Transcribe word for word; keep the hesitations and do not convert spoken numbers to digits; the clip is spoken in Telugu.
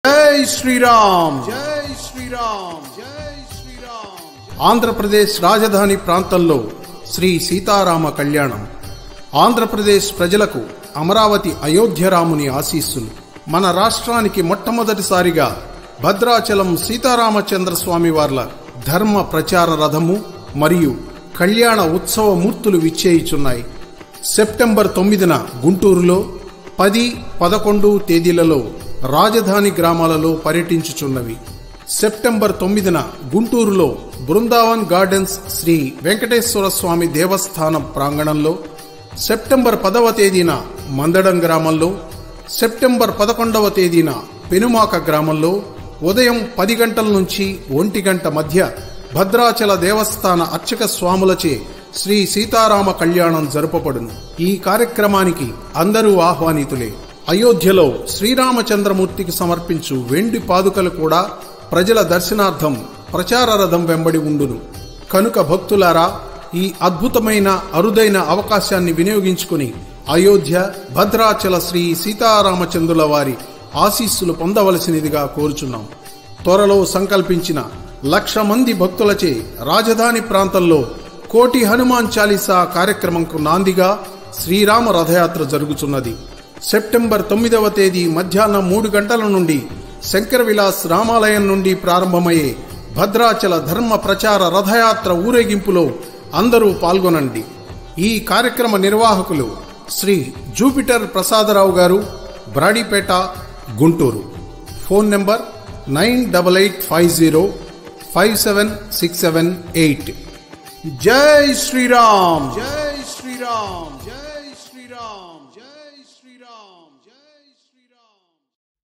జై శ్రీరామ్, జై శ్రీరామ్, జై శ్రీరామ్. ఆంధ్రప్రదేశ్ రాజధాని ప్రాంతంలో శ్రీ సీతారామ కళ్యాణం. ఆంధ్రప్రదేశ్ ప్రజలకు అమరావతి అయోధ్యరాముని ఆశీస్సులు. మన రాష్ట్రానికి మొట్టమొదటిసారిగా భద్రాచలం సీతారామచంద్ర స్వామి వార్ల ధర్మ ప్రచార రథము మరియు కళ్యాణ ఉత్సవ మూర్తులు విచ్చేయుచున్నాయి. సెప్టెంబర్ తొమ్మిదిన గుంటూరులో, పది పదకొండు తేదీలలో రాజధాని గ్రామాలలో పర్యటించుచున్నవి. సెప్టెంబర్ తొమ్మిదిన గుంటూరులో బృందావన్ గార్డెన్స్ శ్రీ వెంకటేశ్వర స్వామి దేవస్థానం ప్రాంగణంలో, సెప్టెంబర్ పదవ తేదీన మందడం గ్రామంలో, సెప్టెంబర్ పదకొండవ తేదీన పెనుమాక గ్రామంలో ఉదయం పది గంటల నుంచి ఒంటి గంట మధ్య భద్రాచల దేవస్థాన అర్చక స్వాములచే శ్రీ సీతారామ కళ్యాణం జరుపబడును. ఈ కార్యక్రమానికి అందరూ ఆహ్వానితులే. అయోధ్యలో శ్రీరామచంద్రమూర్తికి సమర్పించు వెండి పాదుకలు కూడా ప్రజల దర్శనార్థం ప్రచార రథం వెంబడి ఉండును. కనుక భక్తులారా, ఈ అద్భుతమైన అరుదైన అవకాశాన్ని వినియోగించుకుని అయోధ్య భద్రాచల శ్రీ సీతారామచంద్రుల వారి ఆశీస్సులు పొందవలసినదిగా కోరుచున్నాం. త్వరలో సంకల్పించిన లక్ష మంది భక్తులచే రాజధాని ప్రాంతంలో కోటి హనుమాన్ చాలీసా కార్యక్రమంకు నాందిగా శ్రీరామ రథయాత్ర జరుగుతున్నది. సెప్టెంబర్ తొమ్మిదవ తేదీ మధ్యాహ్నం మూడు గంటల నుండి శంకర విలాస్ రామాలయం నుండి ప్రారంభమయ్యే భద్రాచల ధర్మ ప్రచార రథయాత్ర ఊరేగింపులో అందరూ పాల్గొనండి. ఈ కార్యక్రమ నిర్వాహకులు Shri Jupiter Prasadarao garu, Brodipet, Guntur. Phone number nine double eight five zero five seven six seven eight. జై శ్రీరామ్, జై శ్రీరామ్, జై శ్రీరామ్, జై శ్రీరామ్, జై